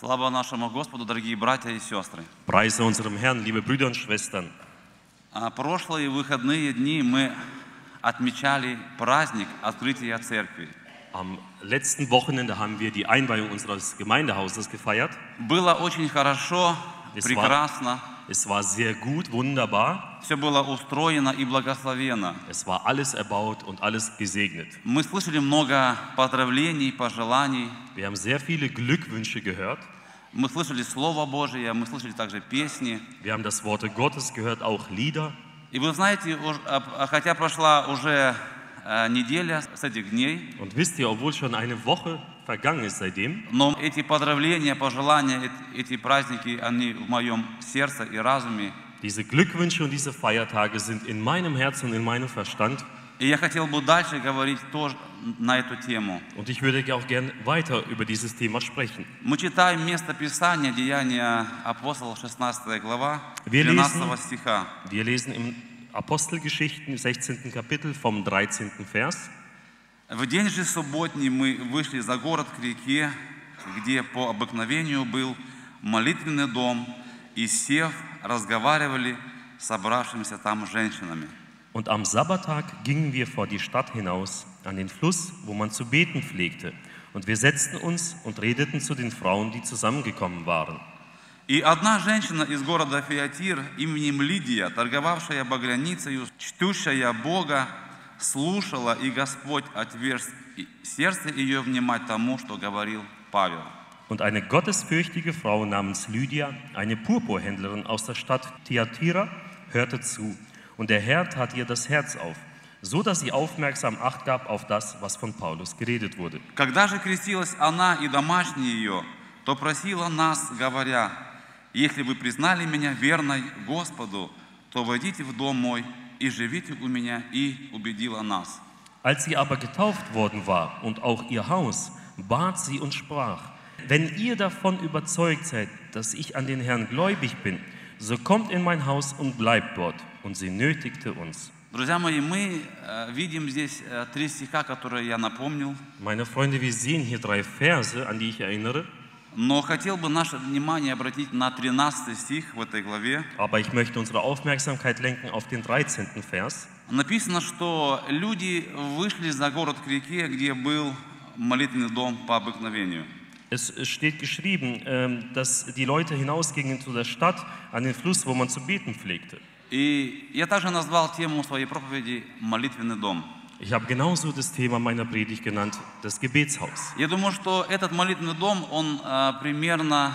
Слава нашему Господу, дорогие братья и сестры. Preise unserem Herrn, liebe Brüder und Schwestern. Прошлые выходные дни мы отмечали праздник открытия церкви. Am letzten Wochenende haben wir die Einweihung unseres Gemeindehauses gefeiert. Было очень хорошо, прекрасно. Es war sehr gut, wunderbar. Все было устроено и благословенно. Es war alles erbaut und alles gesegnet. Мы слышали много поздравлений, пожеланий. Wir haben sehr viele Glückwünsche gehört. Мы слышали Слово Божие, мы слышали также песни. Wir haben das Wort Gottes gehört, auch Lieder. И вы знаете, хотя прошла уже неделя с этих дней, Und wisst ihr, obwohl schon eine Woche vergangen ist seitdem, но эти поздравления, пожелания, эти праздники, они в моем сердце и разуме. diese Glückwünsche und diese Feiertage sind in meinem Herzen und in meinem Verstand. И я хотел бы дальше говорить тоже на эту тему. Und ich würde auch gern weiter über dieses Thema sprechen. Мы читаем место Писания, Деяния апостолов, 16 глава, 13 стиха. Wir lesen im Apostelgeschichten, 16. Kapitel vom 13. Vers. В день же субботний мы вышли за город к реке, где по обыкновению был молитвенный дом, и, сев, разговаривали с собравшимися там женщинами. Und am Sabbattag gingen wir vor die Stadt hinaus, an den Fluss, wo man zu beten pflegte. Und wir setzten uns und redeten zu den Frauen, die zusammengekommen waren. И одна женщина из города Фиатир именем Лидия, торговавшая багряницею, чтущая Бога, слушала, и Господь отверз сердце ее внимать тому, что говорил Павел. Und eine gottesfürchtige Frau namens Lydia, eine Purpurhändlerin aus der Stadt Thyatira, hörte zu. Und der Herr tat ihr das Herz auf, so dass sie aufmerksam Acht gab auf das, was von Paulus geredet wurde. Когда же крестилась она и домашние ее, то просила нас, говоря: «Если вы признали меня верной Господу, то войдите в дом мой и живите у меня», и убедила нас. Als sie aber getauft worden war und auch ihr Haus, bat sie und sprach: Wenn ihr davon überzeugt seid, dass ich an den Herrn gläubig bin, so kommt in mein Haus und bleibt dort. Und sie nötigte uns. Друзья мои, мы видим здесь три стиха, которые я напомнил. Meine Freunde, wir sehen hier 3 Verse, an die ich erinnere. Но хотел бы наше внимание обратить на 13 стих в этой главе. Aber ich möchte unsere Aufmerksamkeit lenken auf den 13. Vers. Написано, что люди вышли за город к реке, где был молитвенный дом по обыкновению. Es steht geschrieben, dass die Leute hinausgingen zu der Stadt, an den Fluss, wo man zu beten pflegte. И я также назвал тему своей проповеди «Молитвенный дом». Ich habe genauso das Thema meiner Predigt genannt, das Gebetshaus. Я думаю, что этот молитвенный дом, он примерно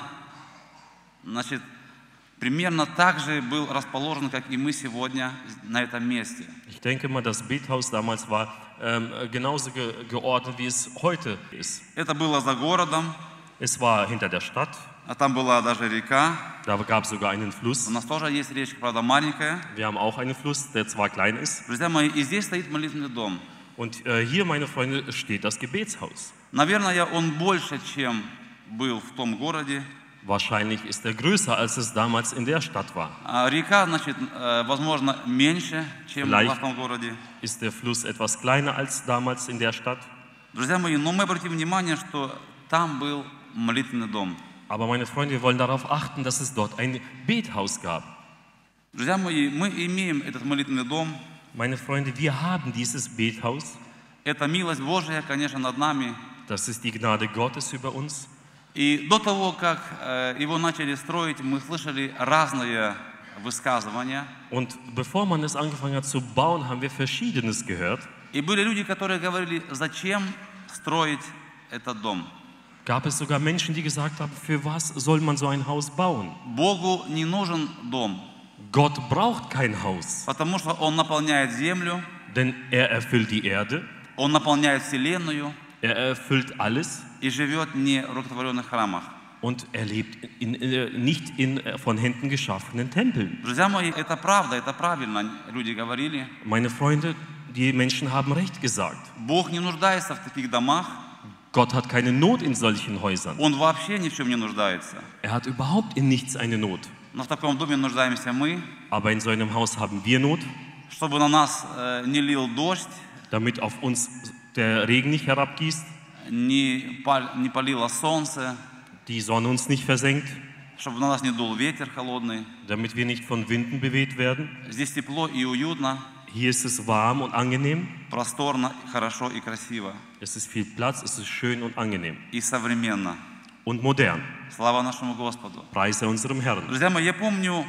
так же был расположен, как и мы сегодня на этом месте. Ich denke mal, das Bethaus damals war genauso geordnet, wie es heute ist. Это было за городом. Es war hinter der Stadt. А там была даже река. Da gab es sogar einen Fluss. У нас тоже есть речка, правда, маленькая. Wir haben auch einen Fluss, der zwar klein ist. Друзья мои, и здесь стоит молитвенный дом. Und hier, meine Freunde, steht das Gebetshaus. Наверное, он больше, чем был в том городе. Wahrscheinlich ist er größer, als es damals in der Stadt war. Река, значит, возможно, меньше, чем была в том городе. Ist der Fluss etwas kleiner als damals in der Stadt. Друзья мои, но мы обратим внимание, что там был молитвенный дом. Aber meine Freunde, wir wollen darauf achten, dass es dort ein Bethaus gab. Друзья мои, мы имеем этот молитвенный дом. Meine Freunde, wir haben dieses Bethaus. Это милость Божия, конечно, над нами. Das ist die Gnade Gottes über uns. И до того, как его начали строить, мы слышали разные высказывания. Und bevor man es angefangen hat zu bauen, haben wir Verschiedenes gehört. И были люди, которые говорили, зачем строить этот дом. Gab es sogar Menschen, die gesagt haben, für was soll man so ein Haus bauen? Богу не нужен дом. Gott braucht kein Haus. Потому что Он наполняет землю. Denn er erfüllt die Erde. Он наполняет вселенную. Er erfüllt alles. И живет не в рукотворенных храмах. Und er lebt nicht in von Händen geschaffenen Tempeln. Друзья мои, это правда, это правильно, люди говорили. Meine Freunde, die Menschen haben recht gesagt. Бог не нуждается в таких домах. Gott hat keine Not in solchen Häusern. Он вообще ни в чем не нуждается. Er hat überhaupt in nichts eine Not. Но в таком доме нуждаемся мы. Aber in so einem Haus haben wir Not. Чтобы на нас не лил дождь. Damit auf uns der Regen nicht herabgießt. Не палило солнце. die Sonne uns nicht versenkt, чтобы на нас не дул ветер холодный. damit wir nicht von Winden beweht werden. Здесь тепло и уютно, Hier ist es warm und angenehm. просторно, хорошо и красиво, Es ist viel Platz, es ist schön und angenehm. и современно. Und modern. Слава нашему Господу. Preise unserem Herrn. Друзья мои, я помню,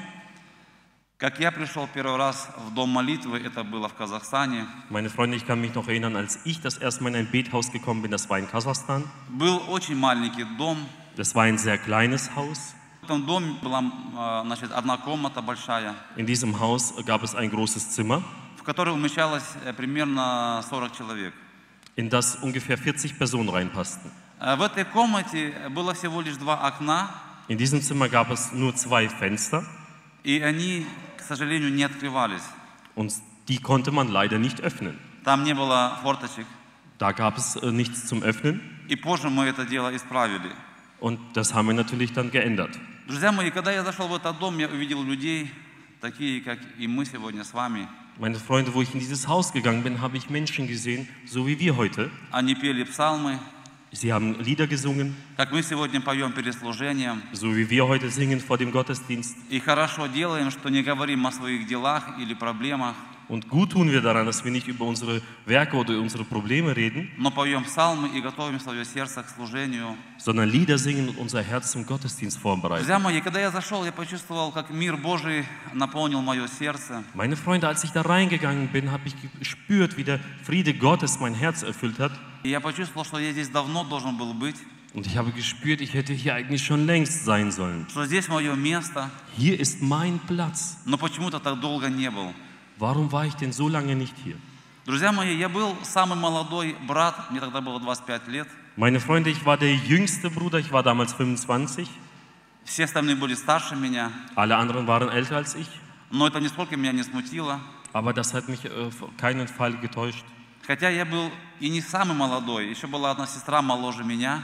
как я пришел первый раз в дом молитвы, это было в Казахстане. Meine Freunde, ich kann mich noch erinnern, als ich das erste Mal in ein Bethaus gekommen bin, das war in Kasachstan. Был очень маленький дом. Das war ein sehr kleines Haus. В этом доме была, значит, одна комната большая, In diesem Haus gab es ein großes Zimmer, в которой умещалось примерно 40 человек. in das ungefähr 40 Personen reinpassten. В этой комнате было всего лишь 2 окна, In diesem Zimmer gab es nur 2 Fenster и они, к сожалению, не открывались. und die konnte man leider nicht öffnen. Там не было форточек. Da gab es nichts zum Öffnen И позже мы это дело исправили. und das haben wir natürlich dann geändert. Друзья мои, когда я зашел в этот дом, я увидел людей, такие, как и мы сегодня с вами. Meine Freunde, wo ich in dieses Haus gegangen bin, habe ich Menschen gesehen, so wie wir heute. Они пели псалмы, Sie haben Lieder gesungen, как мы сегодня поем перед служением. so wie wir heute singen vor dem Gottesdienst. И хорошо делаем, что не говорим о своих делах или проблемах, Und gut tun wir daran, dass wir nicht über unsere Werke oder unsere Probleme reden, но поем псалмы и готовим свое сердце к служению. sondern Lieder singen und unser Herz zum Gottesdienst vorbereiten. Друзья мои, когда я зашел, я почувствовал, как мир Божий наполнил мое сердце. Meine Freunde, als ich da reingegangen bin, habe ich gespürt, wie der Friede Gottes mein Herz erfüllt hat. И я почувствовал, что я здесь давно должен был быть, Und ich habe gespürt, ich hätte hier eigentlich schon längst sein sollen. что здесь мое место, Hier ist mein Platz. но почему-то так долго не был. Warum war ich denn so lange nicht hier? Друзья мои, я был самый молодой брат, мне тогда было 25 лет. Meine Freunde, ich war der jüngste Bruder, ich war damals 25. Все остальные были старше меня, Alle anderen waren älter als ich. но это нисколько меня не смутило. Aber das hat mich auf keinen Fall getäuscht. Хотя я был и не самый молодой, еще была одна сестра моложе меня.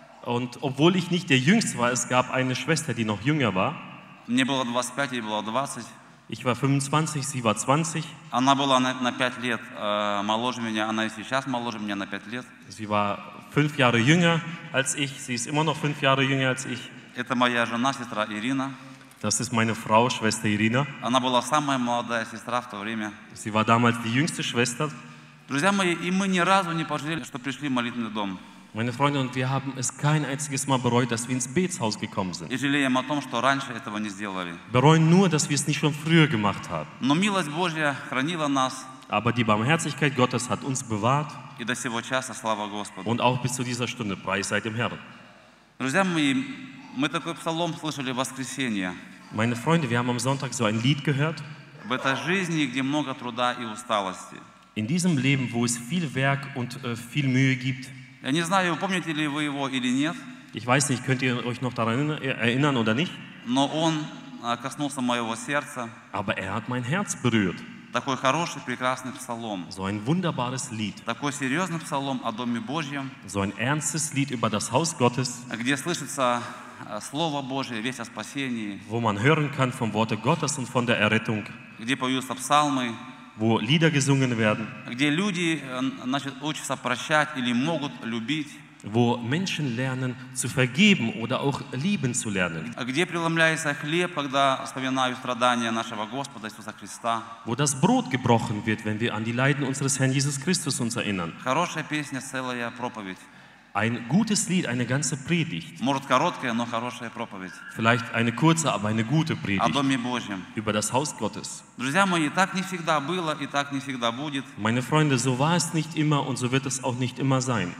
Und obwohl ich nicht der Jüngste war, es gab eine Schwester, die noch jünger war. Мне было 25, ей было 20. Ich war 25, sie war 20. Она была на 5 лет моложе меня, она и сейчас моложе меня на 5 лет. Sie war 5 Jahre jünger als ich. Sie ist immer noch 5 Jahre jünger als ich. Это моя жена, сестра Ирина. Das ist meine Frau, Schwester Irina. Она была самая молодая сестра в то время. Sie war damals die jüngste Schwester. Друзья мои, и мы ни разу не пожалели, что пришли в молитвенный дом. Meine Freunde, und wir haben es kein einziges Mal bereut, dass wir ins Betshaus gekommen sind. И жалеем о том, что раньше этого не сделали. Bereuen nur, dass wir es nicht schon früher gemacht haben. Но милость Божья хранила нас, Aber die Barmherzigkeit Gottes hat uns bewahrt и до сего часа, слава Господу. und auch bis zu dieser Stunde. Preis sei dem Herrn. Друзья мои, мы такой псалом слышали в воскресенье. Meine Freunde, wir haben am Sonntag so ein Lied gehört. В этой жизни, где много труда и усталости. In diesem Leben, wo es viel Werk und viel Mühe gibt. Я не знаю, помните ли вы его или нет, Ich weiß nicht, könnt ihr euch noch daran erinnern oder nicht? но он коснулся моего сердца. Aber er hat mein Herz berührt. Такой хороший, прекрасный псалом. So ein wunderbares Lied. Такой серьезный псалом о Доме Божьем, So ein ernstes Lied über das Haus Gottes, где слышится Слово Божье, весть о спасении, wo man hören kann vom Worte Gottes und von der Errettung, где поются псалмы, wo Lieder gesungen werden, где люди, значит, учатся прощать или могут любить, wo Menschen lernen zu vergeben oder auch lieben zu lernen, где преломляется хлеб, когда вспоминаю страдания нашего Господа Иисуса Христа. wo das Brot gebrochen wird, wenn wir an die Leiden unseres Herrn Jesus Christus uns erinnern. Хорошая песня, целая проповедь. Ein gutes Lied, eine ganze Predigt. Может, короткая, но хорошая проповедь Vielleicht eine kurze, aber eine gute о Predigt Доме Божьем. über das Haus Gottes. Друзья мои, так не всегда было и так не всегда будет. Meine Freunde, so war es nicht immer und so wird es auch nicht immer sein.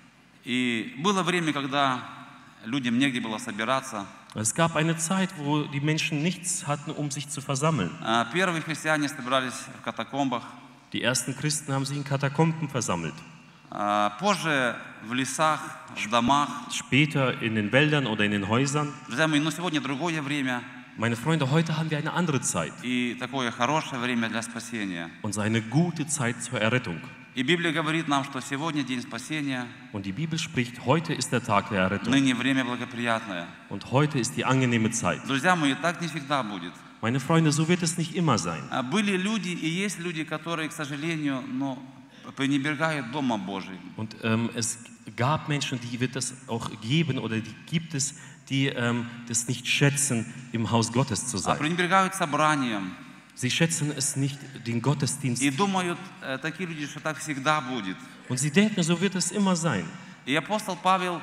И было время, когда людям негде было собираться. Es gab eine Zeit, wo die Menschen nichts hatten, um sich zu versammeln. Первые христиане собирались в катакомбах. Die ersten Christen haben sich in Katakomben versammelt. Позже в лесах, в домах. Später in den Wäldern oder in den Häusern. Друзья мои, но сегодня другое время. Meine Freunde, heute haben wir eine andere Zeit. И такое хорошее время для спасения. Und eine gute Zeit zur Errettung. И Библия говорит нам, что сегодня день спасения. Und die Bibel spricht, heute ist der Tag der Errettung. Ныне время благоприятное. Und heute ist die angenehme Zeit. Друзья мои, так не всегда будет. Meine Freunde, so wird es nicht immer sein. Были люди и есть люди, которые, к сожалению, пренебрегают Домом Божьим. Und es gab Menschen, die wird es auch geben oder die gibt es, die das nicht schätzen, im Haus Gottes zu sein. Пренебрегают собранием. Sie schätzen es nicht, den Gottesdienst. И думают такие люди, что так всегда будет. Und sie denken, so wird es immer sein. И апостол Павел,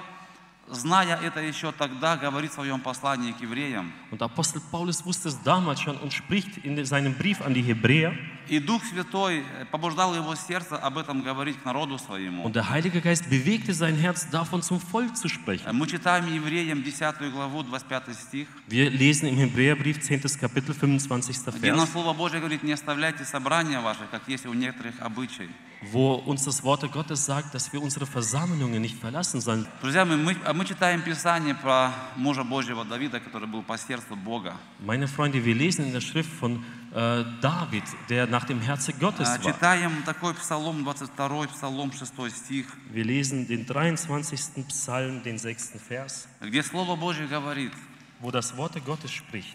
зная это еще тогда, говорит в своем послании к евреям. Und Apostel Paulus wusste es damals schon und spricht in seinem Brief an die Hebräer. И Дух Святой побуждал его сердце об этом говорить к народу своему. Und der Heilige Geist bewegte sein Herz, davon zum Volk zu sprechen. Мы читаем Евреям 10 главу, 25 стих, Wir lesen im Hebräerbrief 10. Kapitel, 25. где нам Vers, Слово Божье говорит: не оставляйте собрания ваши, как есть у некоторых обычай. wo uns das Wort Gottes sagt, dass wir unsere Versammlungen nicht verlassen sollen. Друзья, мы читаем Писание про мужа Божьего Давида, который был по сердцу Бога. Meine Freunde, wir lesen in der Schrift von David, der nach dem Herzen Gottes war. Читаем такой Псалом 22, Псалом 6 стих, Wir lesen den 23. Psalm, den 6. Vers, где Слово Божье говорит: wo das Wort Gottes spricht.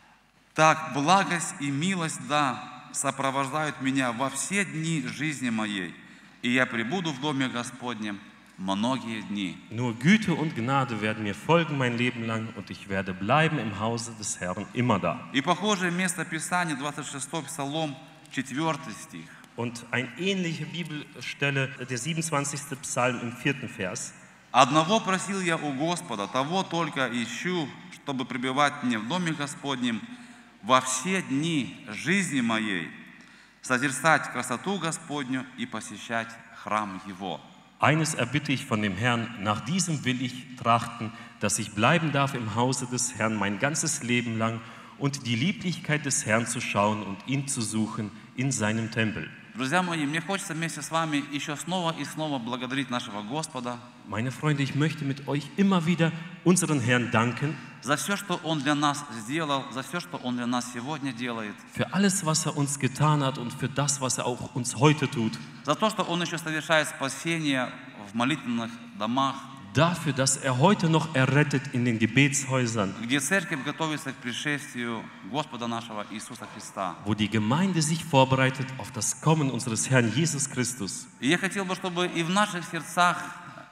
«Так, благость и милость, да, сопровождают меня во все дни жизни моей, и я пребуду в доме Господнем многие дни». Nur Güte und Gnade werden mir folgen mein Leben lang und ich werde bleiben im Hause des Herrn immer da. И похожее место Писания, 26 Псалом, 4 стих. Und eine ähnliche Bibelstelle, der 27. Psalm im 4. Vers. «Одного просил я у Господа, того только ищу, чтобы пребывать мне в доме Господнем во все дни жизни моей, созерцать красоту Господню и посещать храм Его». Eines erbitte ich von dem Herrn, nach diesem will ich trachten, dass ich bleiben darf im Hause des Herrn mein ganzes Leben lang und die Lieblichkeit des Herrn zu schauen und ihn zu suchen in seinem Tempel. Друзья мои, мне хочется вместе с вами еще снова и снова благодарить нашего Господа Meine Freunde, ich möchte mit euch immer wieder unseren Herrn danken за все, что Он для нас сделал, за все, что Он для нас сегодня делает, für alles, was er uns getan hat und für das, was er auch uns heute tut. за то, что Он еще совершает спасение в молитвенных домах, Dafür, dass er heute noch errettet in den Gebetshäusern, где церковь готовится к пришествию Господа нашего Иисуса Христа. wo die Gemeinde sich vorbereitet auf das Kommen unseres Herrn Jesus Christus. И я хотел бы, чтобы и в наших сердцах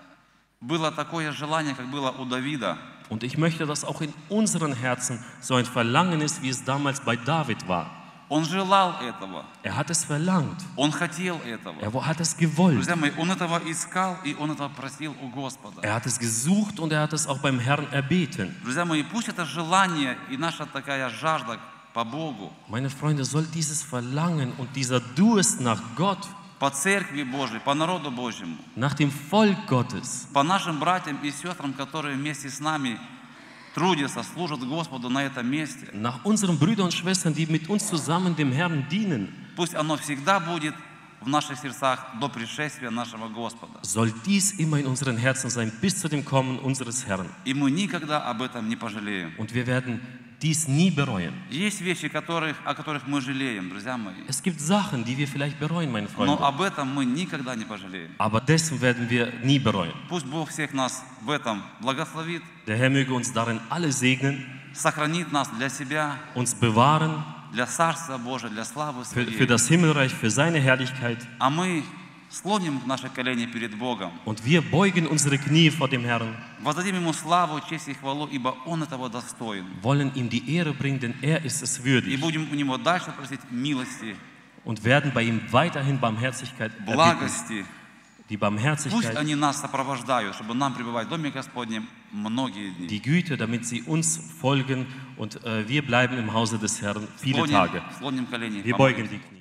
было такое желание, как было у Давида. Und ich möchte, dass auch in unseren Herzen so ein Verlangen ist, wie es damals bei David war. Он желал этого, Er hat es verlangt, он хотел этого. er hat es gewollt, Друзья мои, он этого искал, и он этого просил у Господа. er hat es gesucht und er hat es auch beim Herrn erbeten. Друзья мои, пусть это желание и наша такая жажда по Богу, Meine Freunde, soll dieses Verlangen und dieser Durst nach Gott, по Церкви Божьей, по народу Божьему, nach dem Volk Gottes, по нашим братьям и сестрам, которые вместе с нами трудятся, служат Господу на этом месте, nach unseren Brüdern und Schwestern, die mit uns zusammen dem Herrn dienen, пусть оно всегда будет в наших сердцах до пришествия нашего Господа. soll dies immer in unseren Herzen sein, bis zu dem Kommen unseres Herrn. И мы никогда об этом не пожалеем. Und wir werden dies nie bereuen. Есть вещи, о которых мы жалеем, друзья мои, Es gibt Sachen, die wir vielleicht bereuen, meine но Freunde. об этом мы никогда не пожалеем. Aber dessen werden wir nie bereuen. Пусть Бог всех нас в этом благословит, Der Herr möge uns darin alle segnen, сохранит нас для себя, uns bewahren для Царства Божия, для славы für Своей. das Himmelreich, für seine Herrlichkeit. А мы склоним наши колени перед Богом, Und wir beugen unsere Knie vor dem Herrn, воздадим Ему славу, честь и хвалу, ибо Он этого достоин. wollen ihm die Ehre bringen, denn er ist es И würdig. будем у Него дальше просить милости, Und werden bei ihm weiterhin Barmherzigkeit erbitten. благости. Die Пусть Barmherzigkeit, они нас сопровождают, чтобы нам пребывать в Доме Господнем многие дни. die Güte, damit sie uns folgen und wir bleiben im Hause des Herrn viele Tage. Склоним колени. Wir beugen die Knie.